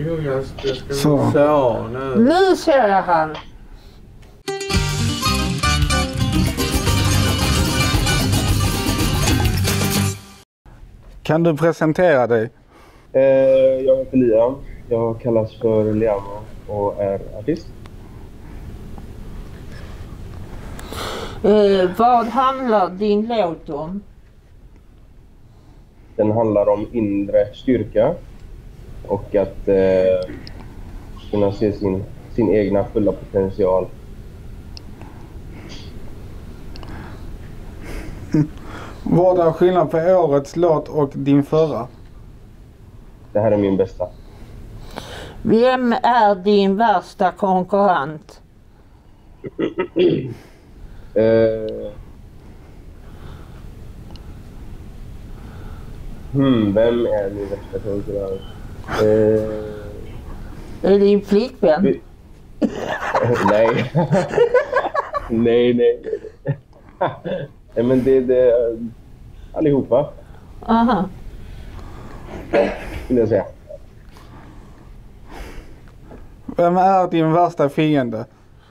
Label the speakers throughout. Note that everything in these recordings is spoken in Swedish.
Speaker 1: Jo, jag ska...
Speaker 2: Så,
Speaker 3: Nu ser jag han.
Speaker 2: Kan du presentera dig?
Speaker 4: Jag heter Liam. Jag kallas för Liam och är artist.
Speaker 3: Vad handlar din låt om?
Speaker 4: Den handlar om inre styrka och att kunna se sin egna fulla potential.
Speaker 2: Vad är skillnad på årets låt och din förra?
Speaker 4: Det här är min bästa.
Speaker 3: Vem är din värsta konkurrent?
Speaker 4: Vem är min värsta konkurrent?
Speaker 3: Är det din flickvän?
Speaker 4: Nej. nej. Nej, men det allihopa.
Speaker 3: Aha.
Speaker 4: Vill jag säga.
Speaker 2: Vem är din värsta fiende?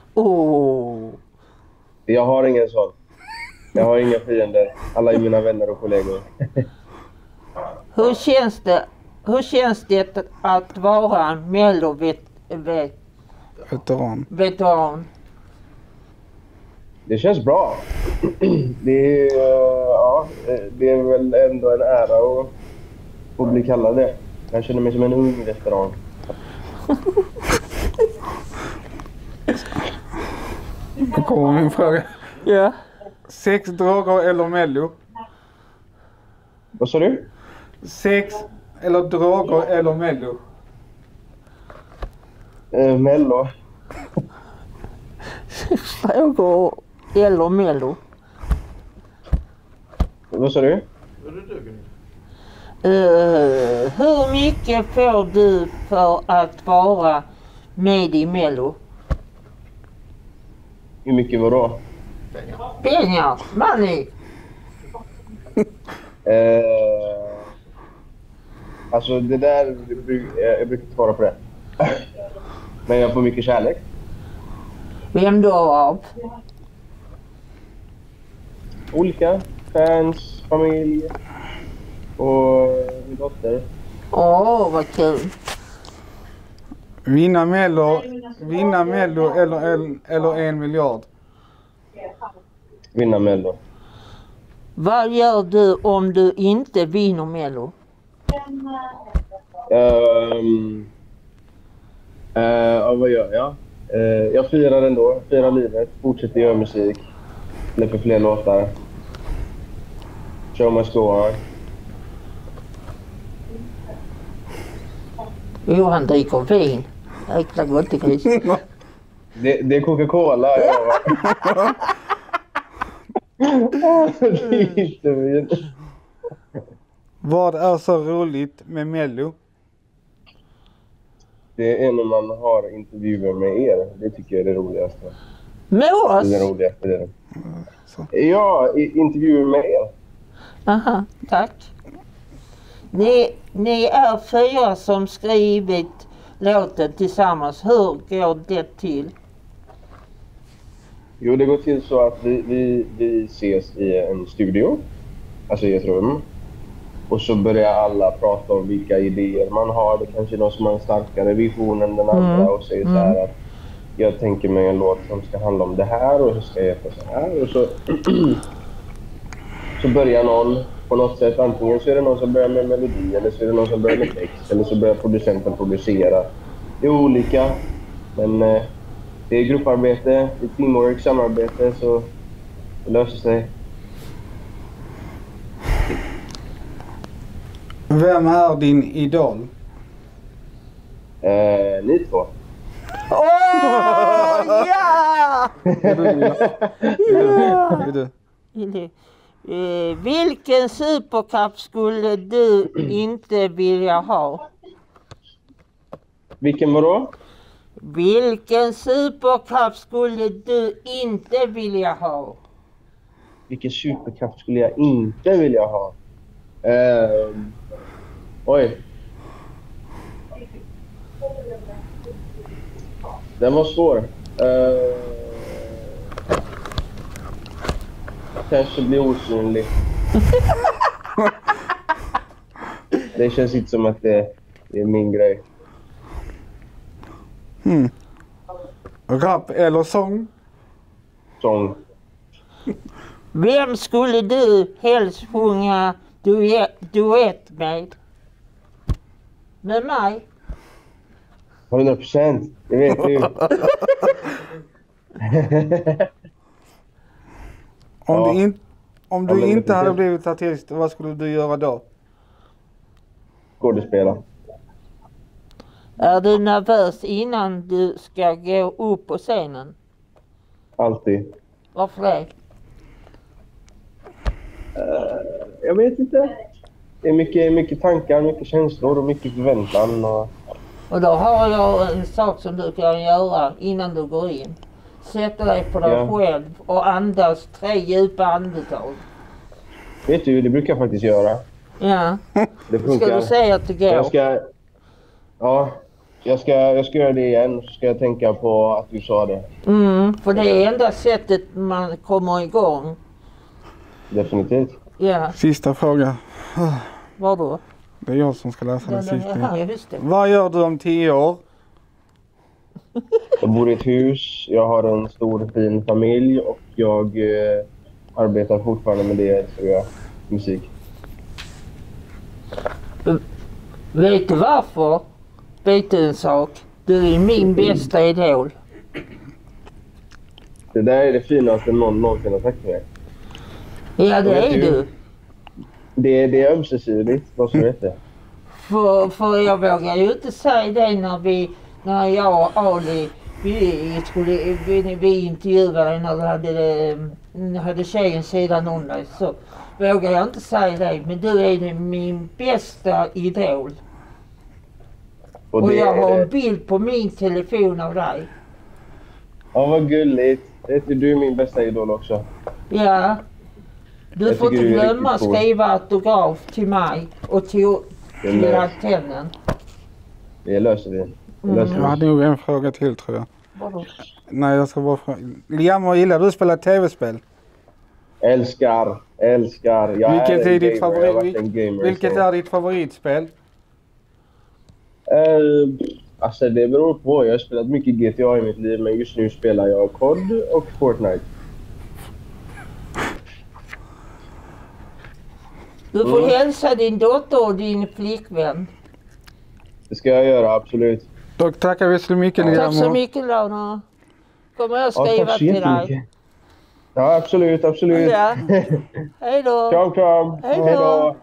Speaker 4: Jag har ingen sån. Jag har inga fiender. Alla är mina vänner och kollegor.
Speaker 3: Hur känns det att vara en Mello-veteran?
Speaker 4: Det känns bra. Det är väl ändå en ära att få bli kallad det. Jag känner mig som en ung veteran.
Speaker 2: Då kommer min fråga.
Speaker 3: Ja.
Speaker 2: Sex, droger eller Mello?
Speaker 4: Vad sa du?
Speaker 2: Sex eller droger eller Mello?
Speaker 4: Mello.
Speaker 3: Droger eller Mello?
Speaker 4: Vad sa du?
Speaker 3: Hur mycket får du för att vara med i Mello?
Speaker 4: Hur mycket var då?
Speaker 3: Pengar, money.
Speaker 4: Alltså det där, jag brukar inte svara på det. Men jag får mycket kärlek.
Speaker 3: Vem då av?
Speaker 4: Olika. Fans, familj och min dotter.
Speaker 3: Vad kul.
Speaker 2: Vinna Mello eller 1 miljard?
Speaker 4: Vinna Mello.
Speaker 3: Vad gör du om du inte vinner Mello?
Speaker 4: Vad gör jag? Jag firar ändå. Firar livet. Fortsätter göra musik. Släpper fler låtar. Show must go on.
Speaker 3: Johan dricker vin. Jäkla gott i gris.
Speaker 4: Det är Coca-Cola. Det är inte vin.
Speaker 2: Vad är så roligt med Mello?
Speaker 4: Det är när man har intervjuer med er. Det tycker jag är det roligaste.
Speaker 3: Med oss?
Speaker 4: Det är det roligaste. Det. Ja, intervjuer med er.
Speaker 3: Aha, tack. Ni är 4 som skrivit låten tillsammans. Hur går det till?
Speaker 4: Jo, det går till så att vi ses i en studio. Alltså i ett rum. Och så börjar alla prata om vilka idéer man har. Det kanske är någon som har en starkare vision än den andra. Och säger så här att jag tänker mig en låt som ska handla om det här. Och så ska jag heta så här. Och så börjar någon på något sätt. Antingen så är det någon som börjar med melodi. Eller så är det någon som börjar med text. Eller så börjar producenten producera. Det är olika. Men det är grupparbete. Det är teamwork, samarbete. Så det löser sig.
Speaker 2: Vem är din idol?
Speaker 4: Ni två.
Speaker 3: Ja! Vilken supercup skulle du inte vilja ha?
Speaker 4: Vilken vadå?
Speaker 3: Vilken supercup skulle du inte vilja ha?
Speaker 4: Vilken superkraft skulle jag inte vilja ha? Oj. Den var svår. Kanske bli osynlig. Det känns inte som att det är min grej.
Speaker 2: Rap eller sång?
Speaker 4: Sång.
Speaker 3: Vem skulle du helst sjunga duett med? Med mig?
Speaker 4: 100%. Det vet du.
Speaker 2: Om du inte hade blivit artist, vad skulle du göra då?
Speaker 4: Skådespela.
Speaker 3: Är du nervös innan du ska gå upp på scenen?
Speaker 4: Alltid.
Speaker 3: Varför det?
Speaker 4: Jag vet inte. Det är mycket tankar, mycket känslor och mycket förväntan.
Speaker 3: Och då har jag en sak som du kan göra innan du går in. Sätta dig på dig själv och andas 3 djupa andetag.
Speaker 4: Vet du, det brukar jag faktiskt göra.
Speaker 3: Ja.
Speaker 4: Det funkar.
Speaker 3: Ska du säga att det går?
Speaker 4: Jag ska göra det igen. Så ska jag tänka på att du sa det.
Speaker 3: För det är enda sättet man kommer igång.
Speaker 4: Definitivt.
Speaker 3: Ja.
Speaker 2: Sista fråga.
Speaker 3: Vadå?
Speaker 2: Det är jag som ska läsa den sista.
Speaker 3: Ja, just det.
Speaker 2: Vad gör du om 10 år?
Speaker 4: Jag bor i ett hus. Jag har en stor fin familj. Och jag arbetar fortfarande med det. Så jag musik.
Speaker 3: Vet du varför? Vet du en sak? Du är min bästa idol.
Speaker 4: Det där är det finaste någon någonsin har sagt till mig.
Speaker 3: Ja, det är du.
Speaker 4: Det är ömsesidigt, vad som heter.
Speaker 3: För jag vågar ju inte säga det när jag och Ali vi intervjuade dig när du hade tjejen sidan om dig, så vågar jag inte säga det. Men du är min bästa idol. Och jag har en bild på min telefon av dig.
Speaker 4: Ja, vad gulligt. Du är min bästa idol också.
Speaker 3: Ja. Du får inte glömma att skriva autograf till mig och till antennen.
Speaker 4: Det löser vi.
Speaker 2: Jag hade nog en fråga till, tror jag.
Speaker 3: Vadå?
Speaker 2: Nej, jag ska bara fråga. Liam, vad gillar du att spela tv-spel?
Speaker 4: Älskar.
Speaker 2: Vilket är ditt favoritspel?
Speaker 4: Alltså det beror på. Jag har spelat mycket GTA i mitt liv, men just nu spelar jag COD och Fortnite.
Speaker 3: Du får hälsa din dotter och din flickvän.
Speaker 4: Det ska jag göra, absolut.
Speaker 2: Då tackar vi så mycket, Liam.
Speaker 3: Tack så mycket, Lana. Kommer jag skriva till dig.
Speaker 4: Ja, absolut.
Speaker 3: Ja. Hej då.
Speaker 4: Kram.
Speaker 3: Hej då.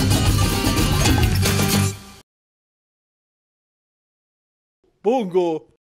Speaker 2: Bongo!